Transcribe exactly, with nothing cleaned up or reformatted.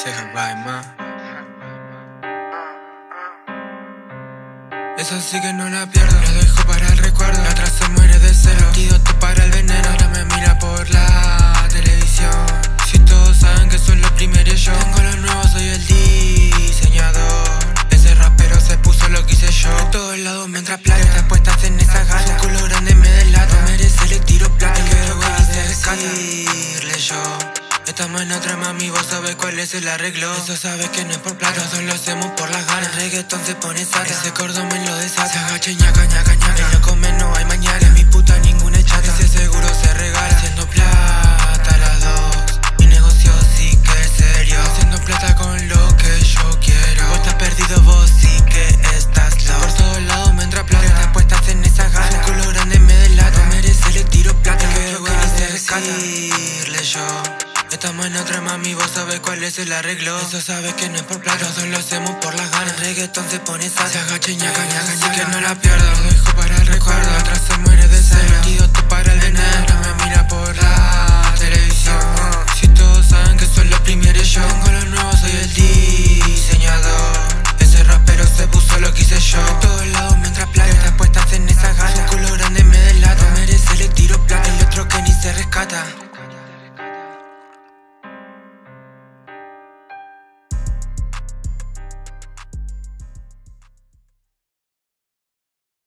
Say her right, ma. Eso sí que no la pierdo, la dejo para el recuerdo. La otra se muere de celo, antídoto para el veneno. Ahora me mira por la televisión. Si todos saben que soy lo primero y yo tengo lo nuevo, soy el diseñador. Ese rapero se puso lo que hice yo. De todos lados me entra plata, estás puestas en esa gata. Su culo grande me delata, merece le tiro plata. El que lo que hice rescata, decirle yo. Estamos en otra, mami, vos sabés cuál es el arreglo. Eso sabes que no es por plata, todos lo hacemos por las ganas. El reggaetón se pone sata, ese cordón me lo desata. Se agacha, ñaca, ñaca, ñaca. No come, no hay mañana, mi puta ninguna es chata. Ese seguro se regala, haciendo plata las dos. Mi negocio sí que es serio, haciendo plata con lo que yo quiero. Vos estás perdido, vos sí que estás loco. Por todos lados me entra plata, estás puestas en esa gana. Un culo grande me delata, merece le tiro plata. El que lo que dice rescata, decirle yo. Estamos en otra, mami, vos sabés cuál es el arreglo. Eso sabes que no es por plata, todos lo hacemos por las ganas. El reggaetón se pone sata, se agacha, ñaca, ñaca, ñaca. Así que no la pierdo, lo dejo para el recuerdo. La otra se muere de celo, antídoto para el veneno. Ahora me mira por la televisión. Si todos saben que soy lo primero y yo tengo lo nuevo, soy el diseñador. Ese rapero se puso lo que hice yo. De todos lados me entra plata, estás puestas en esa gata. Su culo grande me delata, merece le tiro plata. El otro que ni se rescata.